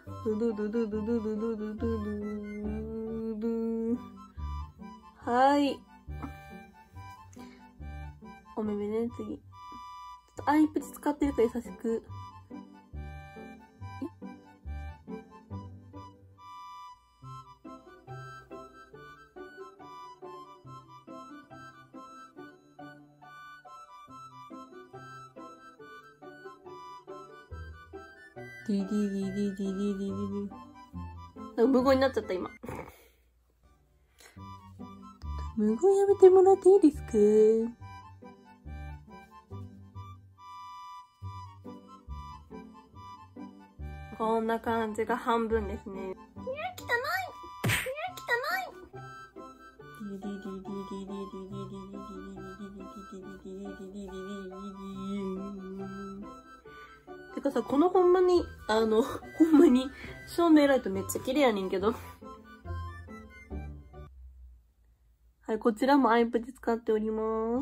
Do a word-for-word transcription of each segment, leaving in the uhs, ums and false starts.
ドドドドドドドドドドドド。はい。お目目ね、次。ちょっとアイプチ使ってるから優しく。ディディディディディディディディディ。なんか無言になっちゃった今。無言やめてもらっていいですか？こんな感じが半分ですね。いや、汚い！いや、汚い！てかさ、このほんまに、あの、ほんまに、照明ライトめっちゃ綺麗やねんけど。はい、こちらもアイプチ使っております。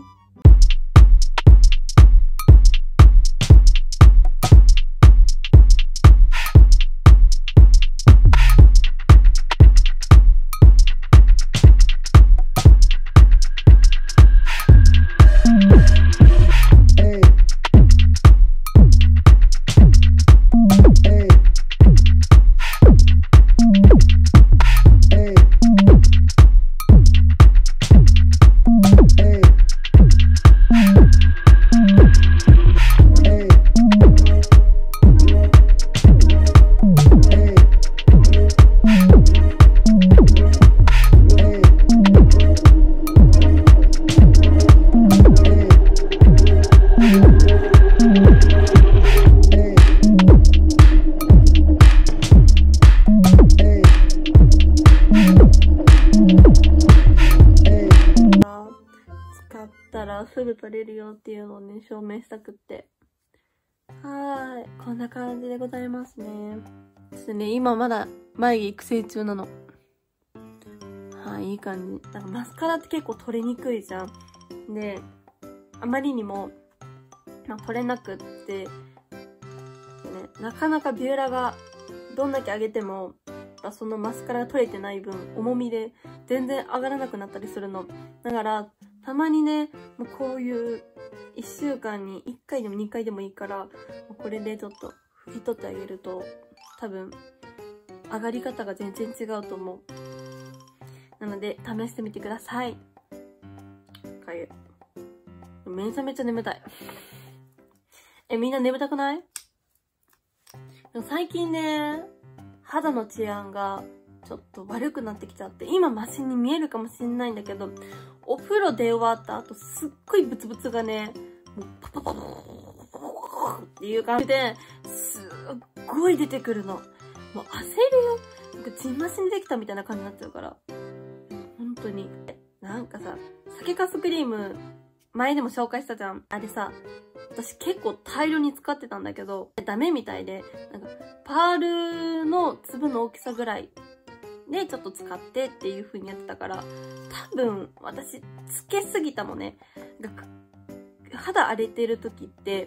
すぐ取れるよっていうのをね、証明したくって。はーい。こんな感じでございますね。ですね、今まだ眉毛育成中なの。はい、いい感じ。なんかマスカラって結構取れにくいじゃん。で、あまりにも、まあ、取れなくって、ね、なかなかビューラーがどんだけ上げても、そのマスカラが取れてない分、重みで全然上がらなくなったりするの。だから、たまにね、もうこういういっしゅうかんにいっかいでもにかいでもいいから、これでちょっと拭き取ってあげると、多分、上がり方が全然違うと思う。なので、試してみてください。かゆい。めちゃめちゃ眠たい。え、みんな眠たくない？でも最近ね、肌の治安がちょっと悪くなってきちゃって、今マシに見えるかもしんないんだけど、お風呂出終わった後、すっごいブツブツがね、もうパパパパパパっていう感じで、すっごい出てくるの。もう焦るよ。なんかジンマシンできたみたいな感じになっちゃうから。本当に。なんかさ、酒粕クリーム、前でも紹介したじゃん。あれさ、私結構大量に使ってたんだけど、ダメみたいで、なんか、パールの粒の大きさぐらいでちょっと使ってっていう風にやってたから、多分私つけすぎたのね。肌荒れてる時って、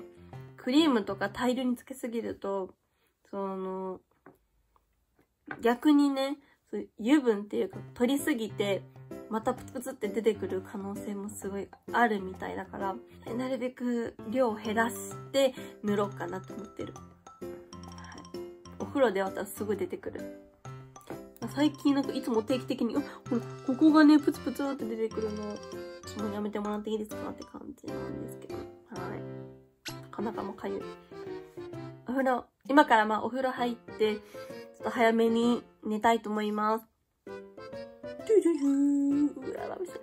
クリームとか大量につけすぎると、その、逆にね、油分っていうか取りすぎて、またプツプツって出てくる可能性もすごいあるみたいだから、なるべく量を減らして塗ろうかなと思ってる。はい、お風呂で割ったらすぐ出てくる。 最近なんかいつも定期的に、ここがね、プツプツって出てくるの、ちょっともうやめてもらっていいですかって感じなんですけど。はい。なかなかもかゆい。お風呂、今からまあお風呂入って、ちょっと早めに寝たいと思います。ドゥドゥドゥー。うわ、まぶしい。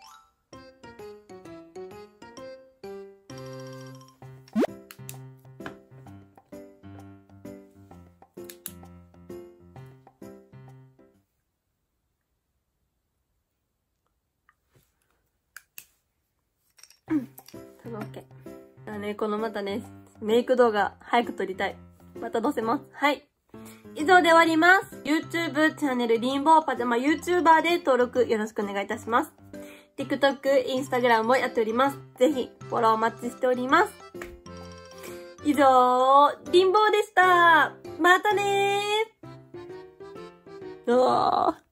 多分 OK。だね、このまたね、メイク動画早く撮りたい。また載せます。はい。以上で終わります。YouTube チャンネルリンボーパジャマ YouTuber で登録よろしくお願いいたします。TikTok、Instagram もやっております。ぜひフォローお待ちしております。以上、リンボーでした。またねー。うわー。